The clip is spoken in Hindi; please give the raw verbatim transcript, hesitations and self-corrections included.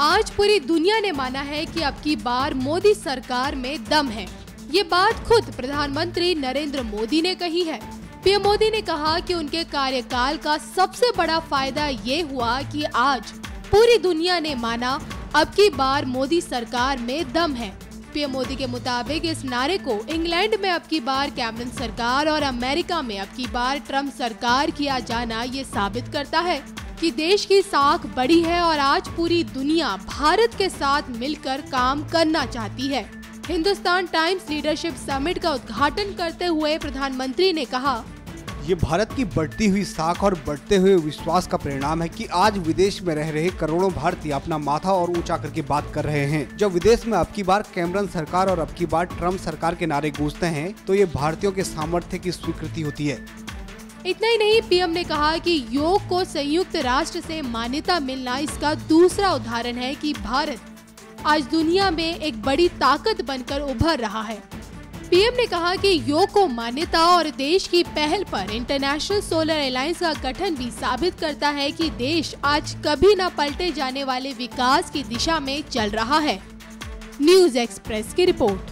आज पूरी दुनिया ने माना है कि अब की बार मोदी सरकार में दम है। ये बात खुद प्रधानमंत्री नरेंद्र मोदी ने कही है। पीएम मोदी ने कहा कि उनके कार्यकाल का सबसे बड़ा फायदा ये हुआ कि आज पूरी दुनिया ने माना अब की बार मोदी सरकार में दम है। पीएम मोदी के मुताबिक इस नारे को इंग्लैंड में अब की बार कैमरन सरकार और अमेरिका में अब की बार ट्रम्प सरकार किया जाना ये साबित करता है कि देश की साख बड़ी है और आज पूरी दुनिया भारत के साथ मिलकर काम करना चाहती है। हिंदुस्तान टाइम्स लीडरशिप समिट का उद्घाटन करते हुए प्रधानमंत्री ने कहा, ये भारत की बढ़ती हुई साख और बढ़ते हुए विश्वास का परिणाम है कि आज विदेश में रह रहे करोड़ों भारतीय अपना माथा और ऊंचा करके बात कर रहे हैं। जब विदेश में अब की बार कैमरन सरकार और अब की बार ट्रम्प सरकार के नारे गूंजते हैं तो ये भारतीयों के सामर्थ्य की स्वीकृति होती है। इतना ही नहीं, पीएम ने कहा कि योग को संयुक्त राष्ट्र से मान्यता मिलना इसका दूसरा उदाहरण है कि भारत आज दुनिया में एक बड़ी ताकत बनकर उभर रहा है। पीएम ने कहा कि योग को मान्यता और देश की पहल पर इंटरनेशनल सोलर अलायंस का गठन भी साबित करता है कि देश आज कभी न पलटे जाने वाले विकास की दिशा में चल रहा है। न्यूज़ एक्सप्रेस की रिपोर्ट।